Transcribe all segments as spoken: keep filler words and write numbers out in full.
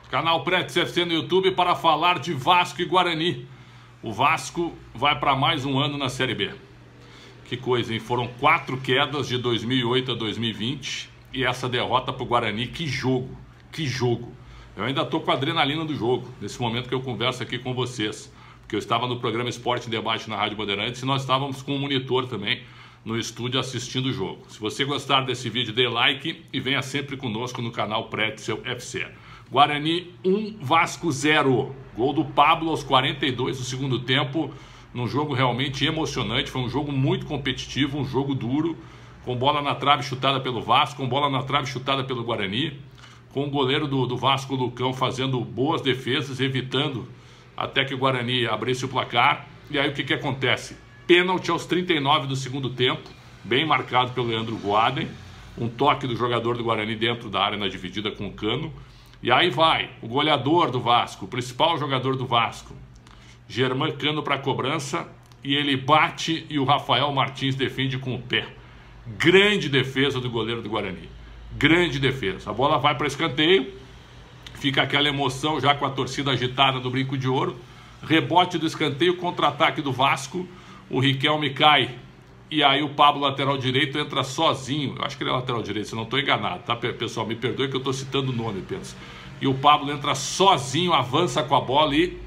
Canal Pretes F C no YouTube para falar de Vasco e Guarani. O Vasco vai para mais um ano na Série B. Que coisa, hein? Foram quatro quedas de dois mil e oito a dois mil e vinte e essa derrota para o Guarani. Que jogo, que jogo. Eu ainda estou com a adrenalina do jogo, nesse momento que eu converso aqui com vocês. Porque eu estava no programa Esporte em Debate na Rádio Bandeirantes e nós estávamos com um monitor também no estúdio assistindo o jogo. Se você gostar desse vídeo, dê like e venha sempre conosco no canal Pretes F C. Guarani um, Vasco zero. Gol do Pablo aos quarenta e dois do segundo tempo, num jogo realmente emocionante. Foi um jogo muito competitivo, um jogo duro, com bola na trave chutada pelo Vasco, com bola na trave chutada pelo Guarani, com o goleiro do, do Vasco, Lucão, fazendo boas defesas, evitando até que o Guarani abrisse o placar. E aí o que, que acontece? Pênalti aos trinta e nove do segundo tempo, bem marcado pelo Leandro Guaden. Um toque do jogador do Guarani dentro da área na dividida com o Cano. E aí vai, o goleador do Vasco, o principal jogador do Vasco, Germán Cano para a cobrança, e ele bate e o Rafael Martins defende com o pé. Grande defesa do goleiro do Guarani. Grande defesa. A bola vai para escanteio, fica aquela emoção já com a torcida agitada do Brinco de Ouro. Rebote do escanteio, contra-ataque do Vasco. O Riquelme cai e aí o Pablo, lateral direito, entra sozinho. Eu acho que ele é lateral direito, se eu não estou enganado, tá, pessoal? Me perdoe que eu estou citando o nome, pensa. E o Pablo entra sozinho, avança com a bola e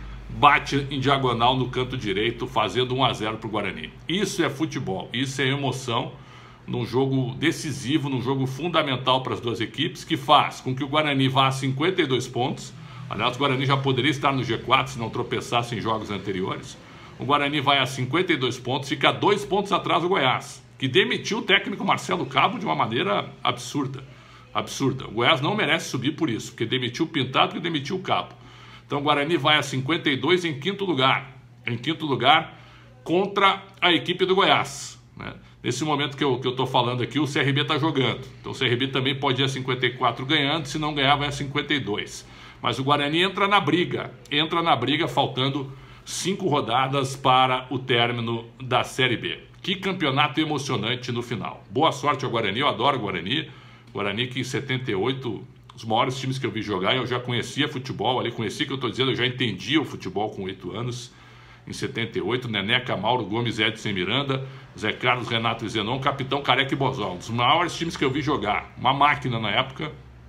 bate em diagonal no canto direito, fazendo um a zero para o Guarani. Isso é futebol, isso é emoção num jogo decisivo, num jogo fundamental para as duas equipes, que faz com que o Guarani vá a cinquenta e dois pontos. Aliás, o Guarani já poderia estar no G quatro se não tropeçasse em jogos anteriores. O Guarani vai a cinquenta e dois pontos, fica dois pontos atrás do Goiás, que demitiu o técnico Marcelo Cabo de uma maneira absurda. Absurda. O Goiás não merece subir por isso, porque demitiu o Pintado e demitiu o Cabo. Então o Guarani vai a cinquenta e dois em quinto lugar. Em quinto lugar contra a equipe do Goiás, né? Nesse momento que eu que eu estou falando aqui, o C R B está jogando. Então o C R B também pode ir a cinquenta e quatro ganhando, se não ganhar vai a cinquenta e dois. Mas o Guarani entra na briga, entra na briga faltando cinco rodadas para o término da Série B. Que campeonato emocionante no final. Boa sorte ao Guarani, eu adoro o Guarani. Guarani que em setenta e oito, os maiores times que eu vi jogar, eu já conhecia futebol ali, conheci que eu estou dizendo, eu já entendia o futebol com oito anos. Em setenta e oito, Neneca, Mauro Gomes, Edson Miranda, Zé Carlos, Renato e Zenon, Capitão Careca e Bozal. Um dos maiores times que eu vi jogar. Uma máquina na época,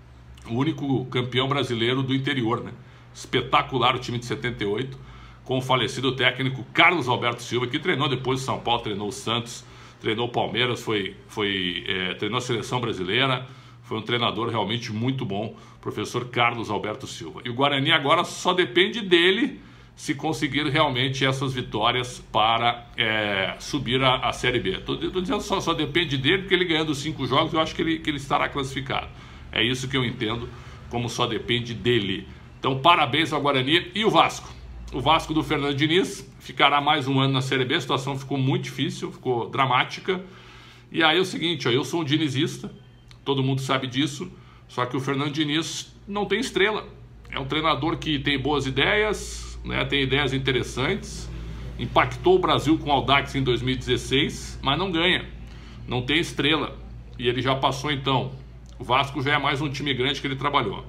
o único campeão brasileiro do interior, né? Espetacular o time de setenta e oito. Com o falecido técnico Carlos Alberto Silva, que treinou depois o São Paulo, treinou o Santos, treinou o Palmeiras, foi, foi, é, treinou a seleção brasileira, foi um treinador realmente muito bom, professor Carlos Alberto Silva. E o Guarani agora só depende dele se conseguir realmente essas vitórias para é, subir a, a Série B. Estou dizendo só, só depende dele, porque ele ganhando cinco jogos, eu acho que ele, que ele estará classificado. É isso que eu entendo como só depende dele. Então parabéns ao Guarani e o Vasco. O Vasco do Fernando Diniz ficará mais um ano na Série B. A situação ficou muito difícil, ficou dramática. E aí é o seguinte, ó, eu sou um dinizista, todo mundo sabe disso, só que o Fernando Diniz não tem estrela. É um treinador que tem boas ideias, né, tem ideias interessantes, impactou o Brasil com o Audax em dois mil e dezesseis, mas não ganha, não tem estrela. E ele já passou então. O Vasco já é mais um time grande que ele trabalhou.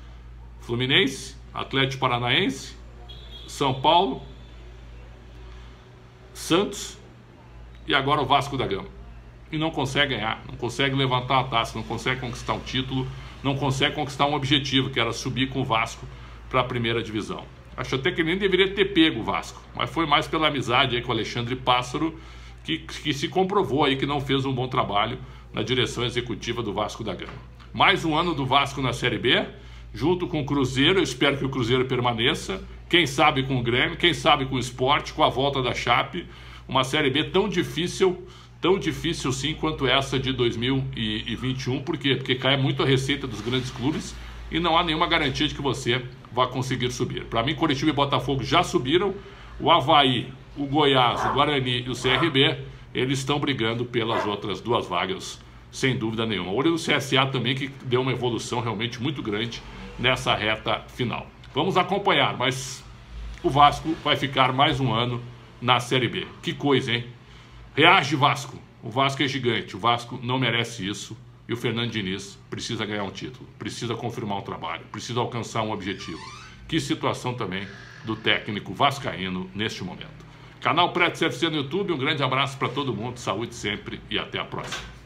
Fluminense, Atlético Paranaense, São Paulo, Santos e agora o Vasco da Gama. E não consegue ganhar, não consegue levantar a taça, não consegue conquistar um título, não consegue conquistar um objetivo, que era subir com o Vasco para a primeira divisão. Acho até que ele nem deveria ter pego o Vasco, mas foi mais pela amizade aí com o Alexandre Pássaro, que, que se comprovou aí que não fez um bom trabalho na direção executiva do Vasco da Gama. Mais um ano do Vasco na Série B, junto com o Cruzeiro. Eu espero que o Cruzeiro permaneça, quem sabe com o Grêmio, quem sabe com o Sport, com a volta da Chape. Uma Série B tão difícil, tão difícil sim quanto essa de dois mil e vinte e um. Por quê? Porque cai muito a receita dos grandes clubes e não há nenhuma garantia de que você vai conseguir subir. Para mim, Coritiba e Botafogo já subiram. O Avaí, o Goiás, o Guarani e o C R B, eles estão brigando pelas outras duas vagas, sem dúvida nenhuma. Olha o C S A também, que deu uma evolução realmente muito grande nessa reta final. Vamos acompanhar, mas o Vasco vai ficar mais um ano na Série B. Que coisa, hein? Reage, Vasco. O Vasco é gigante, o Vasco não merece isso E o Fernando Diniz precisa ganhar um título, precisa confirmar um trabalho, precisa alcançar um objetivo. Que situação também do técnico vascaíno neste momento. Canal Pretos F C no YouTube, um grande abraço para todo mundo, saúde sempre e até a próxima.